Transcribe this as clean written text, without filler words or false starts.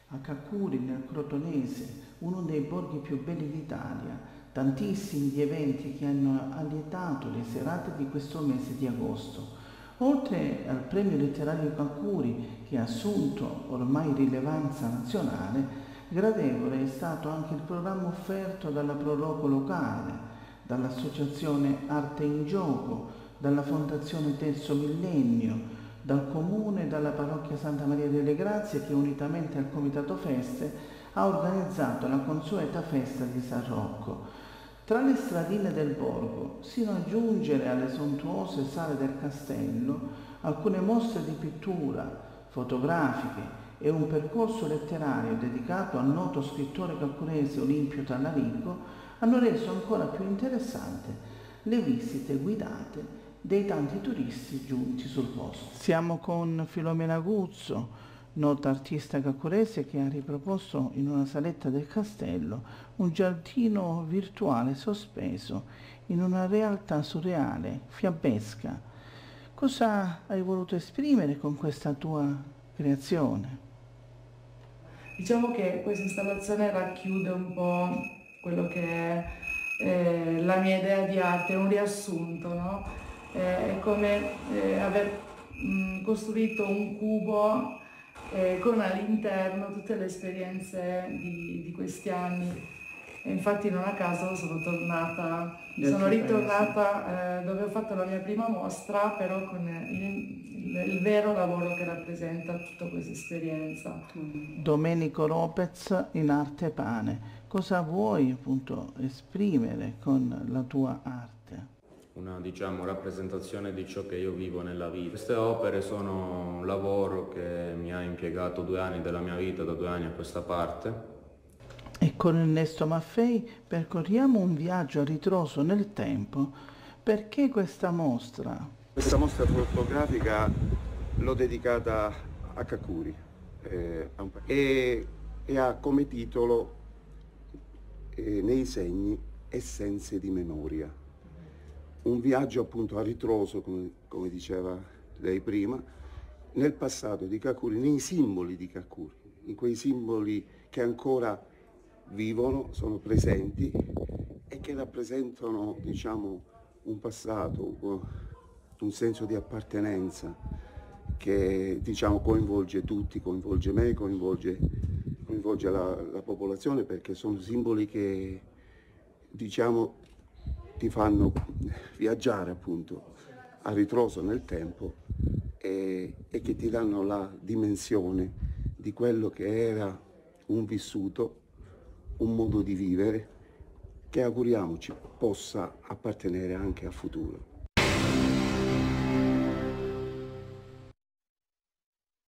a Cacuri nel Crotonese, uno dei borghi più belli d'Italia, tantissimi gli eventi che hanno allietato le serate di questo mese di agosto. Oltre al premio letterario Cacuri, che ha assunto ormai rilevanza nazionale, gradevole è stato anche il programma offerto dalla Proloco locale, dall'Associazione Arte in Gioco, dalla Fondazione Terzo Millennio, dal Comune e dalla Parrocchia Santa Maria delle Grazie che unitamente al Comitato Feste ha organizzato la consueta festa di San Rocco. Tra le stradine del borgo, sino a giungere alle sontuose sale del castello, alcune mostre di pittura, fotografiche e un percorso letterario dedicato al noto scrittore caccurese Olimpio Tallarico hanno reso ancora più interessante le visite guidate dei tanti turisti giunti sul posto. Siamo con Filomena Guzzo, nota artista caccurese che ha riproposto in una saletta del castello un giardino virtuale sospeso in una realtà surreale, fiabesca. Cosa hai voluto esprimere con questa tua creazione? Diciamo che questa installazione racchiude un po' quello che è la mia idea di arte, è un riassunto, no? È come aver costruito un cubo con all'interno tutte le esperienze di questi anni. E infatti non a caso sono ritornata dove ho fatto la mia prima mostra, però con il vero lavoro che rappresenta tutta questa esperienza. Domenico Lopez in Arte Pane. Cosa vuoi appunto esprimere con la tua arte? Una rappresentazione di ciò che io vivo nella vita. Queste opere sono un lavoro che mi ha impiegato 2 anni della mia vita, da 2 anni a questa parte. E con Ernesto Maffei percorriamo un viaggio a ritroso nel tempo. Perché questa mostra? Questa mostra fotografica l'ho dedicata a Cacuri e ha come titolo Nei segni essenze di memoria. Un viaggio appunto a ritroso, come diceva lei prima, nel passato di Cacuri, nei simboli di Cacuri, in quei simboli che ancora vivono, sono presenti e che rappresentano, diciamo, un passato, un senso di appartenenza che, diciamo, coinvolge tutti, coinvolge me, coinvolge la popolazione, perché sono simboli che, diciamo, ti fanno viaggiare appunto a ritroso nel tempo e che ti danno la dimensione di quello che era un vissuto, un modo di vivere che auguriamoci possa appartenere anche al futuro.